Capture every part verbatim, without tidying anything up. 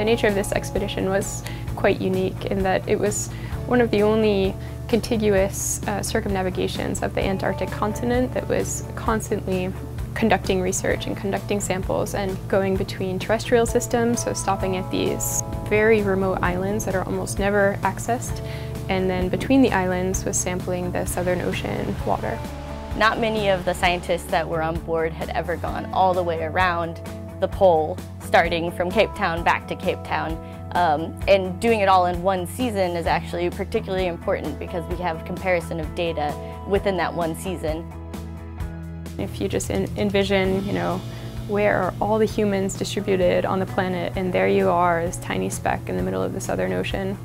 The nature of this expedition was quite unique in that it was one of the only contiguous uh, circumnavigations of the Antarctic continent that was constantly conducting research and conducting samples and going between terrestrial systems, so stopping at these very remote islands that are almost never accessed, and then between the islands was sampling the Southern Ocean water. Not many of the scientists that were on board had ever gone all the way around the pole, starting from Cape Town back to Cape Town. Um, and doing it all in one season is actually particularly important because we have comparison of data within that one season. If you just envision, you know, where are all the humans distributed on the planet, and there you are, this tiny speck in the middle of the Southern Ocean.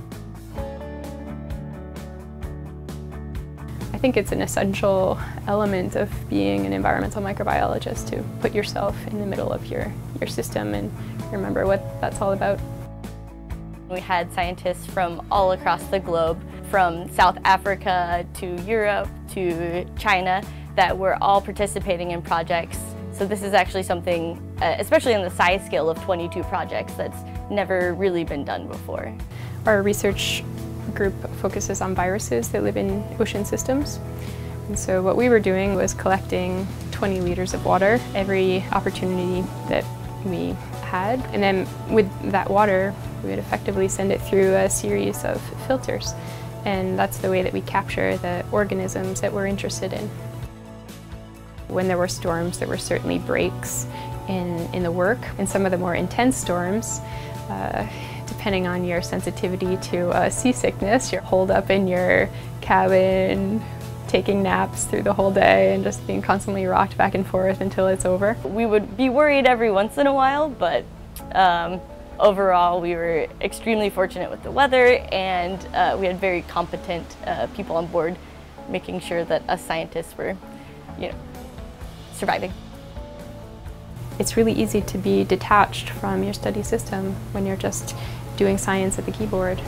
I think it's an essential element of being an environmental microbiologist to put yourself in the middle of your, your system and remember what that's all about. We had scientists from all across the globe, from South Africa to Europe to China, that were all participating in projects. So this is actually something, uh, especially on the size scale of twenty-two projects, that's never really been done before. Our research group focuses on viruses that live in ocean systems. And so what we were doing was collecting twenty liters of water every opportunity that we had. And then with that water, we would effectively send it through a series of filters. And that's the way that we capture the organisms that we're interested in. When there were storms, there were certainly breaks in, in the work. In some of the more intense storms, uh, depending on your sensitivity to uh, seasickness, you're holed up in your cabin, taking naps through the whole day and just being constantly rocked back and forth until it's over. We would be worried every once in a while, but um, overall we were extremely fortunate with the weather, and uh, we had very competent uh, people on board making sure that us scientists were, you know, surviving. It's really easy to be detached from your study system when you're just doing science at the keyboard.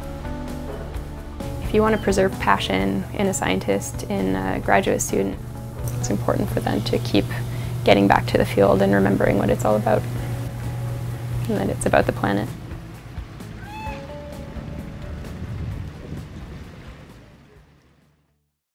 If you want to preserve passion in a scientist, in a graduate student, it's important for them to keep getting back to the field and remembering what it's all about, and that it's about the planet.